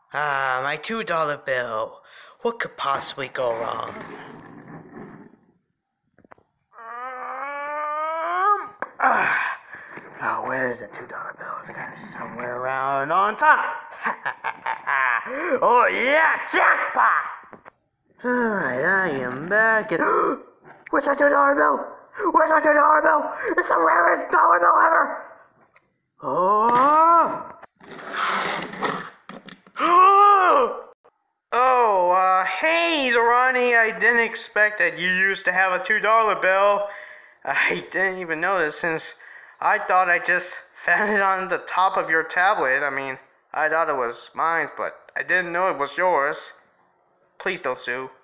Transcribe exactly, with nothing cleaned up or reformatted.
Ah, my two dollar bill. What could possibly go wrong? Um, ah. Oh, where is the two dollar bill? It's kind of somewhere around on top. Oh, yeah, jackpot! Alright, I am back. And where's my two dollar bill? Where's my two dollar bill? It's the rarest dollar bill ever! Oh! Oh, uh, hey, Ronnie, I didn't expect that you used to have a two dollar bill. I didn't even notice since I thought I just found it on the top of your tablet. I mean, I thought it was mine, but I didn't know it was yours. Please don't sue.